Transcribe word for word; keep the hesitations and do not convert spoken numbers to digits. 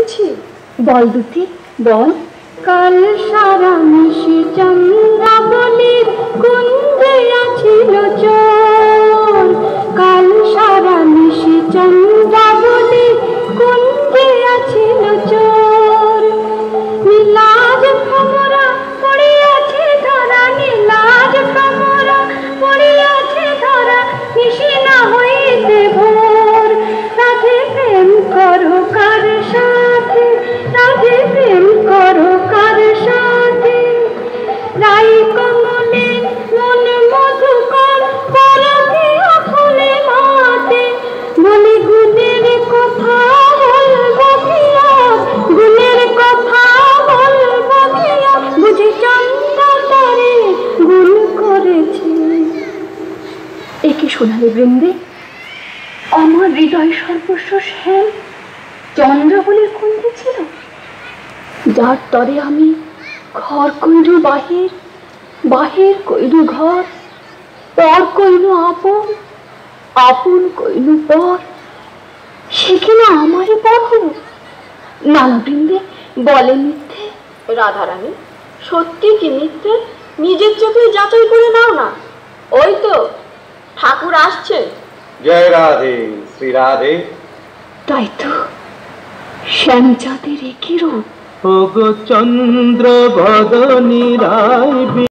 শুনছি। বল দুটি বল। কাল সারা নিশি চন্দ্রাবলীর কুঞ্জে আছিল চোর, কাল সারা নিশি চন্দ্রাবলীর কুঞ্জে আছিল চোর। নীলাজ ভ্রমরা পড়িয়াছে ধরা, নীলাজ ভ্রমরা পড়িয়াছে ধরা, নিশি না হইতে ভোর। রাধে প্রেম করো কার সাথে, রাধে প্রেম করো কার সাথে। রাই কমলে মন মধুকর পরকে ফুলে মাতে, বলি গুণের কথা বলবো কিয়া, গুণের কথা বলবো কিয়া, বুঝি চন্দ্রা তারে গুণ করেছে। একে সোনালী বৃন্দে আমার হৃদয় সর্বস্ব শ্যাম চন্দ্রাবলীর কুঞ্জে ছিল, যার তরে আমি ঘর কইল বাহির, বাহির কইল ঘর, পর কইল আপন, আপন কইল পর। সে কিনা আমারই পর হল। নানা বৃন্দে বলে মিথ্যে। রাধারানী, সত্যি কি মিথ্যে নিজের চোখে যাচাই করে নাও না। ওই তো ঠাকুর আসছে। জয় রাধে শ্রী রাধে। তাই তো, শ্যামচাঁদের একই রূপ। ওগো চন্দ্র বদনী রায়।